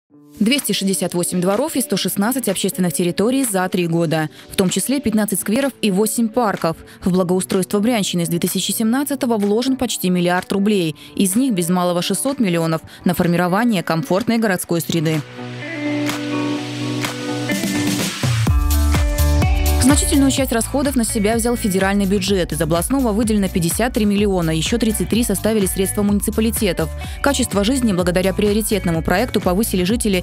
268 дворов и 116 общественных территорий за 3 года, в том числе 15 скверов и 8 парков. В благоустройство Брянщины с 2017-го вложен почти $1 миллиард рублей, из них без малого 600 миллионов на формирование комфортной городской среды. Значительную часть расходов на себя взял федеральный бюджет. Из областного выделено 53 миллиона, еще 33 составили средства муниципалитетов. Качество жизни благодаря приоритетному проекту повысили жители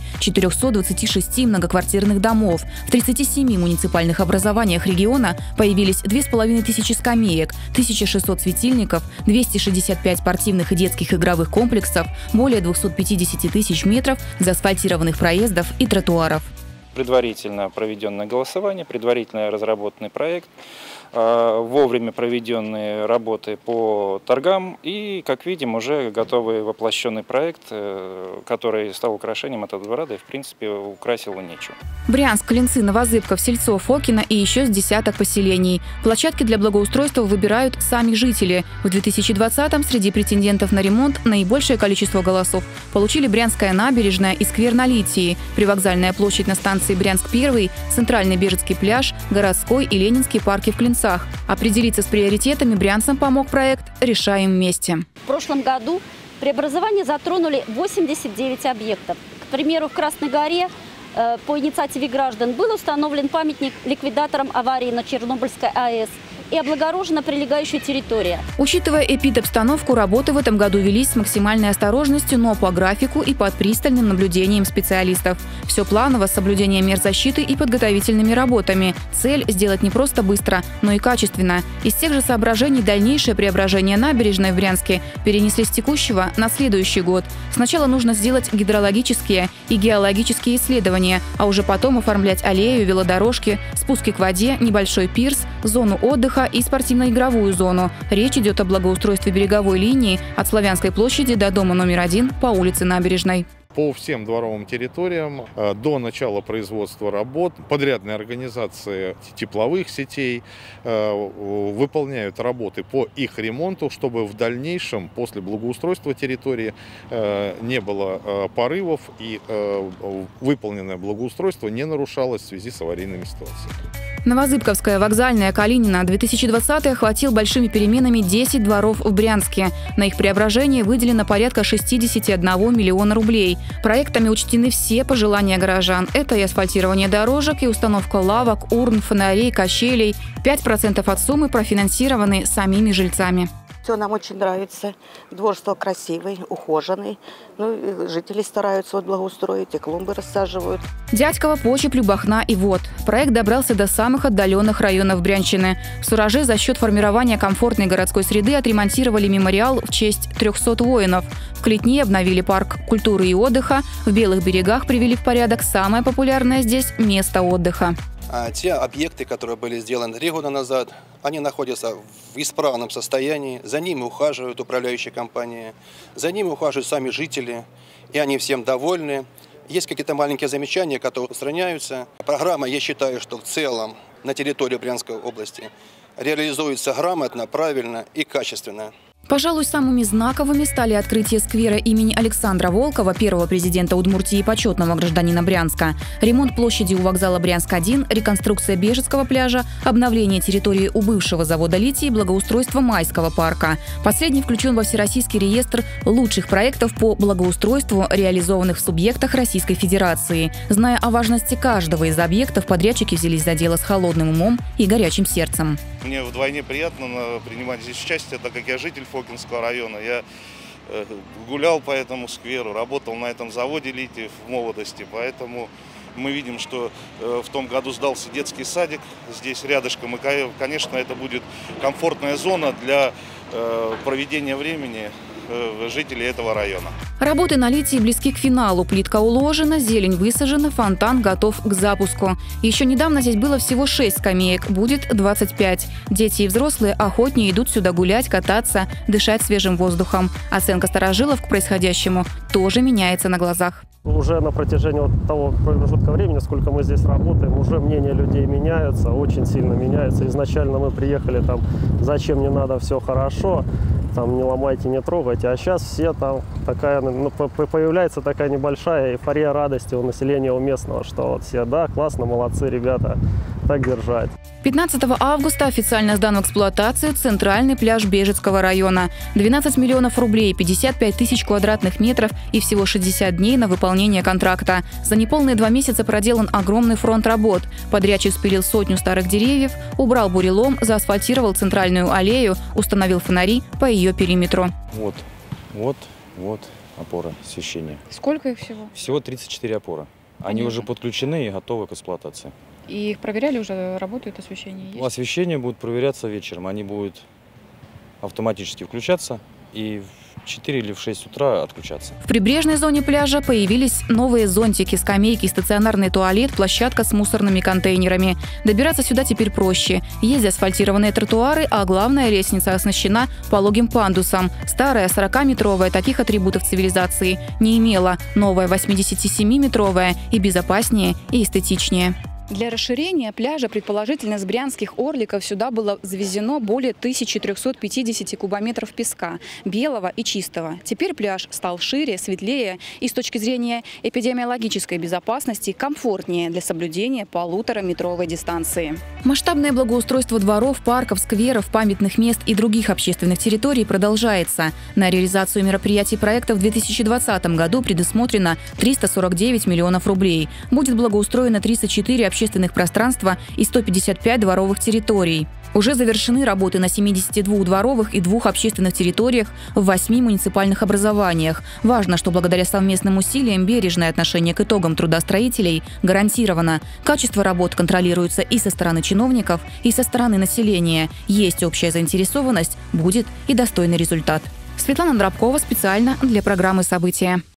426 многоквартирных домов. В 37 муниципальных образованиях региона появились 2500 скамеек, 1600 светильников, 265 спортивных и детских игровых комплексов, более 250 тысяч метров заасфальтированных проездов и тротуаров. Предварительно проведенное голосование, предварительно разработанный проект, вовремя проведенные работы по торгам и, как видим, уже готовый воплощенный проект, который стал украшением этого двора, да и, в принципе, украсил его нечего. Брянск, Клинцы, Новозыбков, Сельцо, Фокино и еще с десяток поселений. Площадки для благоустройства выбирают сами жители. В 2020-м среди претендентов на ремонт наибольшее количество голосов получили Брянская набережная и сквер на Литии, привокзальная площадь на станции Брянск-1, Центральный Бежецкий пляж, Городской и Ленинский парки в Клинцах. Определиться с приоритетами брянцам помог проект «Решаем вместе». В прошлом году преобразование затронули 89 объектов. К примеру, в Красной Горе по инициативе граждан был установлен памятник ликвидаторам аварии на Чернобыльской АЭС и облагорожена прилегающая территория. Учитывая эпидобстановку, работы в этом году велись с максимальной осторожностью, но по графику и под пристальным наблюдением специалистов. Все планово, с соблюдением мер защиты и подготовительными работами. Цель – сделать не просто быстро, но и качественно. Из тех же соображений дальнейшее преображение набережной в Брянске перенесли с текущего на следующий год. Сначала нужно сделать гидрологические и геологические исследования, а уже потом оформлять аллею, велодорожки, спуски к воде, небольшой пирс, зону отдыха и спортивно-игровую зону. Речь идет о благоустройстве береговой линии от Славянской площади до дома номер 1 по улице Набережной. По всем дворовым территориям до начала производства работ подрядные организации тепловых сетей выполняют работы по их ремонту, чтобы в дальнейшем, после благоустройства территории, не было порывов и выполненное благоустройство не нарушалось в связи с аварийными ситуациями. Новозыбковская, Вокзальная, Калинина 2020-й охватил большими переменами 10 дворов в Брянске. На их преображение выделено порядка 61 миллиона рублей. Проектами учтены все пожелания горожан. Это и асфальтирование дорожек, и установка лавок, урн, фонарей, качелей. 5% от суммы профинансированы самими жильцами. Все нам очень нравится. Двор стал красивый, ухоженный. Жители стараются благоустроить, и клумбы рассаживают. Дядьково, Почеп, Любахна и Вот. Проект добрался до самых отдаленных районов Брянщины. В Сураже за счет формирования комфортной городской среды отремонтировали мемориал в честь 300 воинов. В Клетни обновили парк культуры и отдыха. В Белых берегах привели в порядок самое популярное здесь место отдыха. Те объекты, которые были сделаны 3 года назад, они находятся в исправном состоянии, за ними ухаживают управляющие компании, за ними ухаживают сами жители, и они всем довольны. Есть какие-то маленькие замечания, которые устраняются. Программа, я считаю, что в целом на территории Брянской области реализуется грамотно, правильно и качественно. Пожалуй, самыми знаковыми стали открытие сквера имени Александра Волкова, первого президента Удмуртии и почетного гражданина Брянска, ремонт площади у вокзала Брянск-1, реконструкция Бежецкого пляжа, обновление территории у бывшего завода литий и благоустройство Майского парка. Последний включен во Всероссийский реестр лучших проектов по благоустройству, реализованных в субъектах Российской Федерации. Зная о важности каждого из объектов, подрядчики взялись за дело с холодным умом и горячим сердцем. Мне вдвойне приятно принимать здесь участие, так как я житель Фокинского района. Я гулял по этому скверу, работал на этом заводе литий в молодости, поэтому мы видим, что в том году сдался детский садик здесь рядышком, и, конечно, это будет комфортная зона для проведения времени жителей этого района. Работы на литии близки к финалу. Плитка уложена, зелень высажена, фонтан готов к запуску. Еще недавно здесь было всего 6 скамеек, будет 25. Дети и взрослые охотнее идут сюда гулять, кататься, дышать свежим воздухом. Оценка старожилов к происходящему тоже меняется на глазах. Уже на протяжении того промежутка времени, сколько мы здесь работаем, уже мнения людей меняются, очень сильно меняются. Изначально мы приехали там, зачем не надо, все хорошо, там не ломайте, не трогайте. А сейчас все там появляется такая небольшая эйфория радости у населения, у местного, что вот все, да, классно, молодцы, ребята, так держать. 15 августа официально сдан в эксплуатацию центральный пляж Бежецкого района. 12 миллионов рублей, 55 тысяч квадратных метров и всего 60 дней на выполнение контракта. За неполные 2 месяца проделан огромный фронт работ. Подрядчик спилил 100 старых деревьев, убрал бурелом, заасфальтировал центральную аллею, установил фонари по ее периметру. Вот опора освещения. Сколько их всего? Всего 34 опоры. Они уже подключены и готовы к эксплуатации. И их проверяли уже, работает освещение? Есть? Освещение будет проверяться вечером. Они будут автоматически включаться и в 4 или в 6 утра отключаться. В прибрежной зоне пляжа появились новые зонтики, скамейки, стационарный туалет, площадка с мусорными контейнерами. Добираться сюда теперь проще. Есть асфальтированные тротуары, а главная лестница оснащена пологим пандусом. Старая 40-метровая таких атрибутов цивилизации не имела. Новая 87-метровая и безопаснее, и эстетичнее. Для расширения пляжа, предположительно, с брянских орликов сюда было завезено более 1350 кубометров песка, белого и чистого. Теперь пляж стал шире, светлее и с точки зрения эпидемиологической безопасности комфортнее для соблюдения 1,5-метровой дистанции. Масштабное благоустройство дворов, парков, скверов, памятных мест и других общественных территорий продолжается. На реализацию мероприятий проекта в 2020 году предусмотрено 349 миллионов рублей. Будет благоустроено 34 общественных пространства и 155 дворовых территорий. Уже завершены работы на 72 дворовых и 2 общественных территориях в 8 муниципальных образованиях. Важно, что благодаря совместным усилиям бережное отношение к итогам труда строителей гарантировано. Качество работ контролируется и со стороны чиновников, и со стороны населения. Есть общая заинтересованность, будет и достойный результат. Светлана Дробкова специально для программы «События».